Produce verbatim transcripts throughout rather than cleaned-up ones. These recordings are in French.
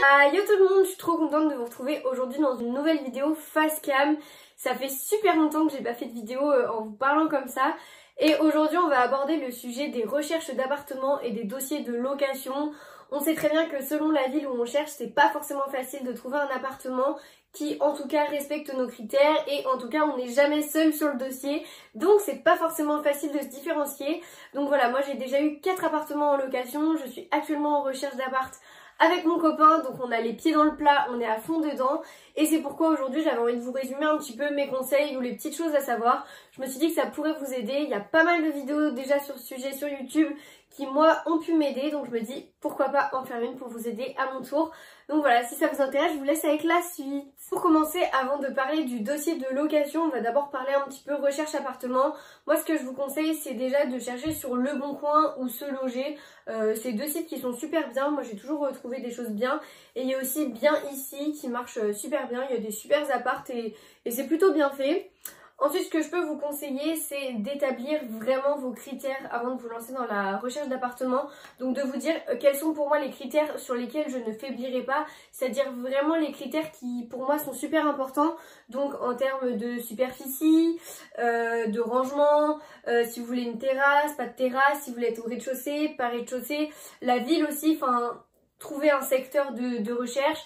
Bah yo tout le monde, je suis trop contente de vous retrouver aujourd'hui dans une nouvelle vidéo face cam. Ça fait super longtemps que j'ai pas fait de vidéo en vous parlant comme ça. Et aujourd'hui on va aborder le sujet des recherches d'appartements et des dossiers de location. On sait très bien que selon la ville où on cherche, c'est pas forcément facile de trouver un appartement qui en tout cas respecte nos critères et en tout cas on n'est jamais seul sur le dossier, donc c'est pas forcément facile de se différencier. Donc voilà, moi j'ai déjà eu quatre appartements en location, je suis actuellement en recherche d'appart avec mon copain, donc on a les pieds dans le plat, on est à fond dedans et c'est pourquoi aujourd'hui j'avais envie de vous résumer un petit peu mes conseils ou les petites choses à savoir. Je me suis dit que ça pourrait vous aider, il y a pas mal de vidéos déjà sur ce sujet sur YouTube qui moi ont pu m'aider, donc je me dis pourquoi pas en faire une pour vous aider à mon tour. Donc voilà, si ça vous intéresse, je vous laisse avec la suite. Pour commencer, avant de parler du dossier de location, on va d'abord parler un petit peu recherche appartement. Moi ce que je vous conseille, c'est déjà de chercher sur Le Bon Coin ou Se Loger. Euh, c'est deux sites qui sont super bien, moi j'ai toujours retrouvé des choses bien. Et il y a aussi Bien Ici qui marche super bien, il y a des super apparts et, et c'est plutôt bien fait. Ensuite, ce que je peux vous conseiller, c'est d'établir vraiment vos critères avant de vous lancer dans la recherche d'appartement. Donc de vous dire quels sont pour moi les critères sur lesquels je ne faiblirai pas, c'est-à-dire vraiment les critères qui pour moi sont super importants. Donc en termes de superficie, euh, de rangement, euh, si vous voulez une terrasse, pas de terrasse, si vous voulez être au rez-de-chaussée, pas rez-de-chaussée, la ville aussi, enfin trouver un secteur de, de recherche.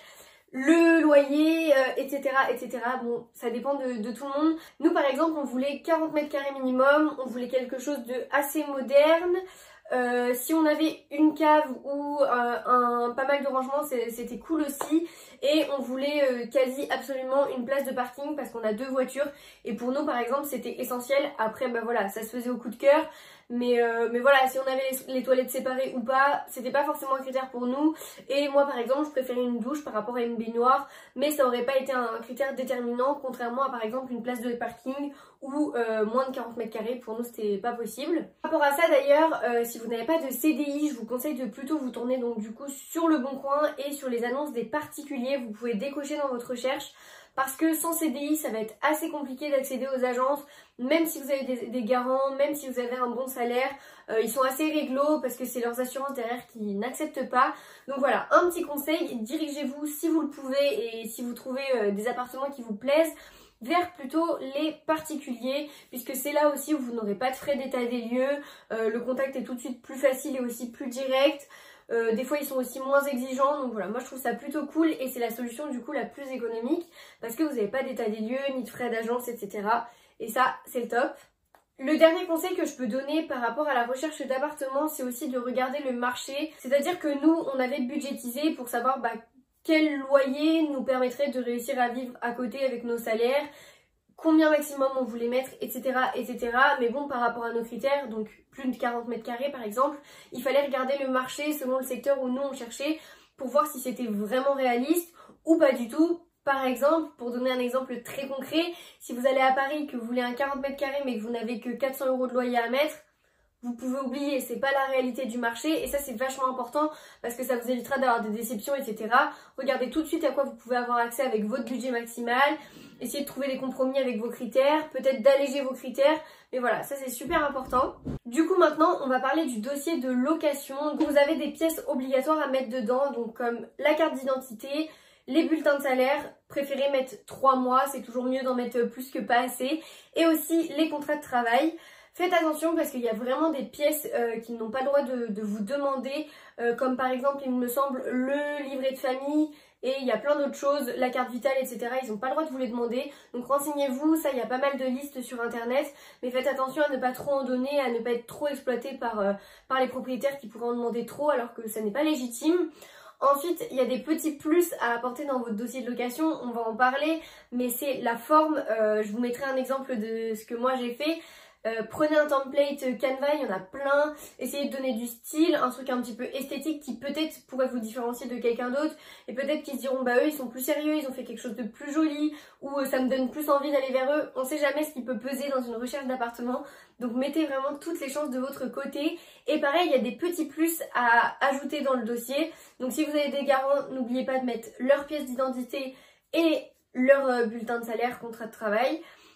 Le loyer, euh, et cetera, et cetera. Bon, ça dépend de, de tout le monde. Nous, par exemple, on voulait quarante mètres carrés minimum. On voulait quelque chose de assez moderne. Euh, si on avait une cave ou euh, un, pas mal de rangements, c'était cool aussi. Et on voulait euh, quasi absolument une place de parking parce qu'on a deux voitures. Et pour nous, par exemple, c'était essentiel. Après, bah voilà, ça se faisait au coup de cœur. Mais, euh, mais voilà, si on avait les, les toilettes séparées ou pas, c'était pas forcément un critère pour nous. Et moi par exemple, je préférais une douche par rapport à une baignoire, mais ça aurait pas été un critère déterminant, contrairement à par exemple une place de parking ou euh, moins de quarante mètres carrés, pour nous c'était pas possible. Par rapport à ça d'ailleurs, euh, si vous n'avez pas de C D I, je vous conseille de plutôt vous tourner donc du coup sur Le Bon Coin et sur les annonces des particuliers. Vous pouvez décocher dans votre recherche. Parce que sans C D I, ça va être assez compliqué d'accéder aux agences, même si vous avez des, des garants, même si vous avez un bon salaire. Euh, ils sont assez réglo parce que c'est leurs assurances derrière qui n'acceptent pas. Donc voilà, un petit conseil, dirigez-vous si vous le pouvez et si vous trouvez euh, des appartements qui vous plaisent, vers plutôt les particuliers, puisque c'est là aussi où vous n'aurez pas de frais d'état des lieux, euh, le contact est tout de suite plus facile et aussi plus direct. Euh, des fois ils sont aussi moins exigeants, donc voilà, moi je trouve ça plutôt cool et c'est la solution du coup la plus économique parce que vous n'avez pas d'état des lieux, ni de frais d'agence, et cetera. Et ça, c'est le top. Le dernier conseil que je peux donner par rapport à la recherche d'appartements, c'est aussi de regarder le marché. C'est-à-dire que nous, on avait budgétisé pour savoir bah, quel loyer nous permettrait de réussir à vivre à côté avec nos salaires, combien maximum on voulait mettre, et cetera, et cetera. Mais bon, par rapport à nos critères, donc plus de quarante mètres carrés par exemple, il fallait regarder le marché selon le secteur où nous on cherchait pour voir si c'était vraiment réaliste ou pas du tout. Par exemple, pour donner un exemple très concret, si vous allez à Paris, que vous voulez un quarante mètres carrés mais que vous n'avez que quatre cents euros de loyer à mettre, vous pouvez oublier, c'est pas la réalité du marché et ça c'est vachement important parce que ça vous évitera d'avoir des déceptions, et cetera. Regardez tout de suite à quoi vous pouvez avoir accès avec votre budget maximal, essayez de trouver des compromis avec vos critères, peut-être d'alléger vos critères, mais voilà, ça c'est super important. Du coup maintenant on va parler du dossier de location. Donc, vous avez des pièces obligatoires à mettre dedans, donc comme la carte d'identité, les bulletins de salaire, préférez mettre trois mois, c'est toujours mieux d'en mettre plus que pas assez, et aussi les contrats de travail. Faites attention parce qu'il y a vraiment des pièces euh, qui n'ont pas le droit de, de vous demander, euh, comme par exemple, il me semble, le livret de famille et il y a plein d'autres choses, la carte vitale, et cetera. Ils n'ont pas le droit de vous les demander, donc renseignez-vous, ça il y a pas mal de listes sur internet, mais faites attention à ne pas trop en donner, à ne pas être trop exploité par, euh, par les propriétaires qui pourraient en demander trop alors que ça n'est pas légitime. Ensuite, il y a des petits plus à apporter dans votre dossier de location, on va en parler, mais c'est la forme. Euh, je vous mettrai un exemple de ce que moi j'ai fait. Euh, prenez un template Canva, il y en a plein, essayez de donner du style, un truc un petit peu esthétique qui peut-être pourrait vous différencier de quelqu'un d'autre et peut-être qu'ils se diront bah eux ils sont plus sérieux, ils ont fait quelque chose de plus joli ou euh, ça me donne plus envie d'aller vers eux. On sait jamais ce qui peut peser dans une recherche d'appartement, donc mettez vraiment toutes les chances de votre côté. Et pareil, il y a des petits plus à ajouter dans le dossier, donc si vous avez des garants, n'oubliez pas de mettre leur pièce d'identité et leur euh, bulletin de salaire, contrat de travail.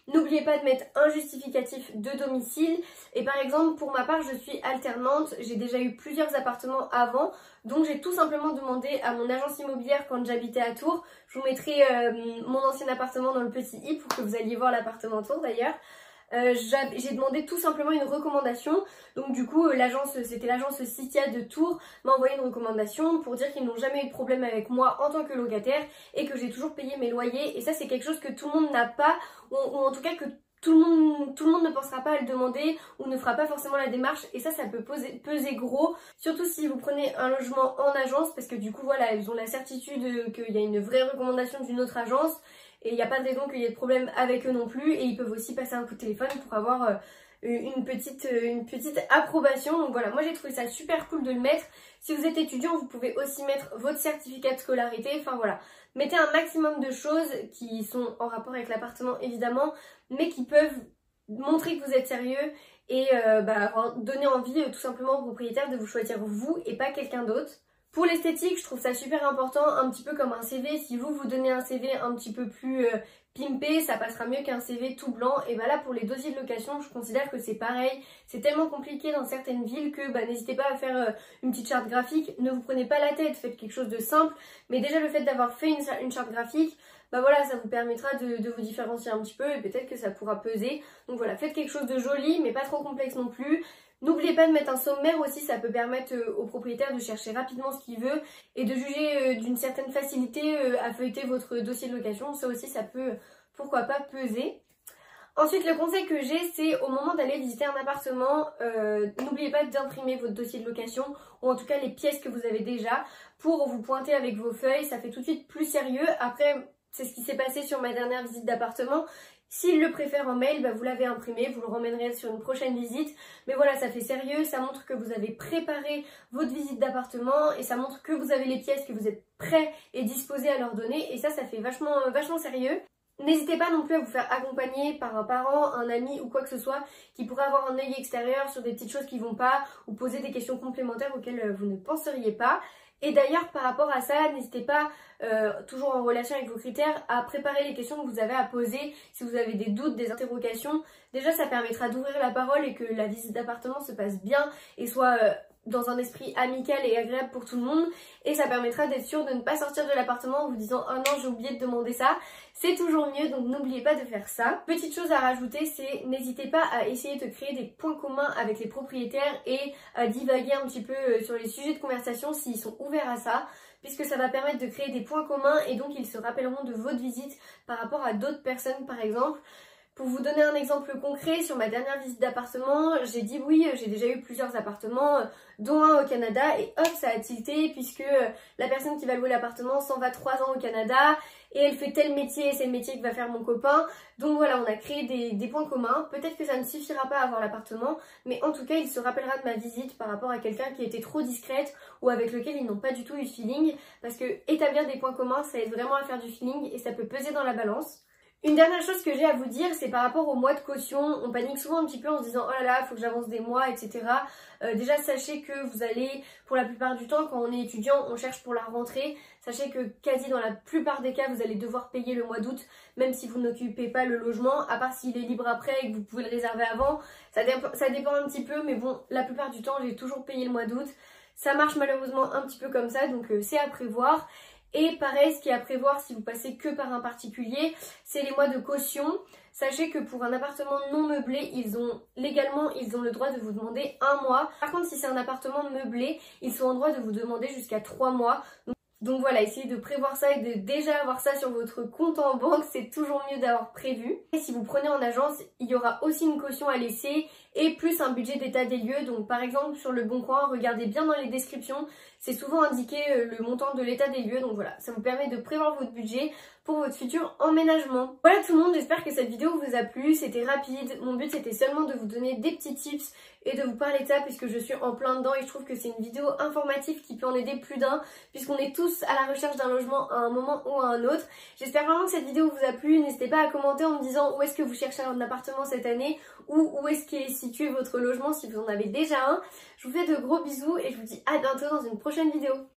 N'oubliez pas de mettre un justificatif de domicile. Et par exemple, pour ma part, je suis alternante. J'ai déjà eu plusieurs appartements avant. Donc j'ai tout simplement demandé à mon agence immobilière quand j'habitais à Tours. Je vous mettrai euh, mon ancien appartement dans le petit i pour que vous alliez voir l'appartement Tours d'ailleurs. Euh, j'ai demandé tout simplement une recommandation. Donc du coup l'agence, c'était l'agence Citia de Tours, m'a envoyé une recommandation pour dire qu'ils n'ont jamais eu de problème avec moi en tant que locataire et que j'ai toujours payé mes loyers. Et ça c'est quelque chose que tout le monde n'a pas, ou, ou en tout cas que tout le monde, tout le monde ne pensera pas à le demander ou ne fera pas forcément la démarche. Et ça, ça peut poser, peser gros, surtout si vous prenez un logement en agence, parce que du coup voilà, elles ont la certitude qu'il y a une vraie recommandation d'une autre agence. Et il n'y a pas de raison qu'il y ait de problème avec eux non plus. Et ils peuvent aussi passer un coup de téléphone pour avoir euh, une, petite, euh, une petite approbation. Donc voilà, moi j'ai trouvé ça super cool de le mettre. Si vous êtes étudiant, vous pouvez aussi mettre votre certificat de scolarité. Enfin voilà, mettez un maximum de choses qui sont en rapport avec l'appartement évidemment, mais qui peuvent montrer que vous êtes sérieux et euh, bah, donner envie euh, tout simplement au propriétaire de vous choisir vous et pas quelqu'un d'autre. Pour l'esthétique, je trouve ça super important, un petit peu comme un C V. Si vous vous donnez un C V un petit peu plus euh, pimpé, ça passera mieux qu'un C V tout blanc. Et bah là, pour les dossiers de location, je considère que c'est pareil. C'est tellement compliqué dans certaines villes que bah, n'hésitez pas à faire euh, une petite charte graphique. Ne vous prenez pas la tête, faites quelque chose de simple. Mais déjà, le fait d'avoir fait une, une charte graphique, bah voilà, ça vous permettra de, de vous différencier un petit peu et peut-être que ça pourra peser. Donc voilà, faites quelque chose de joli, mais pas trop complexe non plus. N'oubliez pas de mettre un sommaire aussi, ça peut permettre au propriétaire de chercher rapidement ce qu'il veut et de juger d'une certaine facilité à feuilleter votre dossier de location. Ça aussi, ça peut, pourquoi pas, peser. Ensuite, le conseil que j'ai, c'est au moment d'aller visiter un appartement, euh, n'oubliez pas d'imprimer votre dossier de location ou en tout cas les pièces que vous avez déjà pour vous pointer avec vos feuilles. Ça fait tout de suite plus sérieux. Après, c'est ce qui s'est passé sur ma dernière visite d'appartement. S'il le préfère en mail, bah vous l'avez imprimé, vous le ramènerez sur une prochaine visite. Mais voilà, ça fait sérieux, ça montre que vous avez préparé votre visite d'appartement et ça montre que vous avez les pièces, que vous êtes prêt et disposé à leur donner. Et ça, ça fait vachement, vachement sérieux. N'hésitez pas non plus à vous faire accompagner par un parent, un ami ou quoi que ce soit qui pourrait avoir un œil extérieur sur des petites choses qui vont pas ou poser des questions complémentaires auxquelles vous ne penseriez pas. Et d'ailleurs, par rapport à ça, n'hésitez pas, euh, toujours en relation avec vos critères, à préparer les questions que vous avez à poser. Si vous avez des doutes, des interrogations, déjà ça permettra d'ouvrir la parole et que la visite d'appartement se passe bien et soit euh, dans un esprit amical et agréable pour tout le monde. Et ça permettra d'être sûr de ne pas sortir de l'appartement en vous disant « Oh non, j'ai oublié de demander ça ». C'est toujours mieux, donc n'oubliez pas de faire ça. Petite chose à rajouter, c'est n'hésitez pas à essayer de créer des points communs avec les propriétaires et à divaguer un petit peu sur les sujets de conversation s'ils sont ouverts à ça, puisque ça va permettre de créer des points communs et donc ils se rappelleront de votre visite par rapport à d'autres personnes par exemple. Pour vous donner un exemple concret, sur ma dernière visite d'appartement, j'ai dit oui, j'ai déjà eu plusieurs appartements, dont un au Canada, et hop, ça a tilté puisque la personne qui va louer l'appartement s'en va trois ans au Canada et elle fait tel métier et c'est le métier que va faire mon copain. Donc voilà, on a créé des, des points communs. Peut-être que ça ne suffira pas à avoir l'appartement, mais en tout cas, il se rappellera de ma visite par rapport à quelqu'un qui était trop discrète ou avec lequel ils n'ont pas du tout eu de feeling, parce que établir des points communs, ça aide vraiment à faire du feeling et ça peut peser dans la balance. Une dernière chose que j'ai à vous dire, c'est par rapport au mois de caution. On panique souvent un petit peu en se disant oh là là, il faut que j'avance des mois, et cetera. Euh, déjà, sachez que vous allez, pour la plupart du temps, quand on est étudiant, on cherche pour la rentrée. Sachez que quasi dans la plupart des cas, vous allez devoir payer le mois d'août, même si vous n'occupez pas le logement, à part s'il est libre après et que vous pouvez le réserver avant. Ça, dé ça dépend un petit peu, mais bon, la plupart du temps, j'ai toujours payé le mois d'août. Ça marche malheureusement un petit peu comme ça, donc euh, c'est à prévoir. Et pareil, ce qui est à prévoir si vous passez que par un particulier, c'est les mois de caution. Sachez que pour un appartement non meublé, ils ont légalement, ils ont le droit de vous demander un mois. Par contre, si c'est un appartement meublé, ils sont en droit de vous demander jusqu'à trois mois. Donc, donc voilà, essayez de prévoir ça et de déjà avoir ça sur votre compte en banque, c'est toujours mieux d'avoir prévu. Et si vous prenez en agence, il y aura aussi une caution à laisser et plus un budget d'état des lieux. Donc par exemple sur le Bon Coin, regardez bien dans les descriptions, c'est souvent indiqué le montant de l'état des lieux. Donc voilà, ça vous permet de prévoir votre budget pour votre futur emménagement. Voilà tout le monde, j'espère que cette vidéo vous a plu, c'était rapide. Mon but c'était seulement de vous donner des petits tips et de vous parler de ça puisque je suis en plein dedans et je trouve que c'est une vidéo informative qui peut en aider plus d'un puisqu'on est tous à la recherche d'un logement à un moment ou à un autre. J'espère vraiment que cette vidéo vous a plu, n'hésitez pas à commenter en me disant où est-ce que vous cherchez un appartement cette année ou où est-ce qu'est situé votre logement si vous en avez déjà un. Je vous fais de gros bisous et je vous dis à bientôt dans une prochaine vidéo.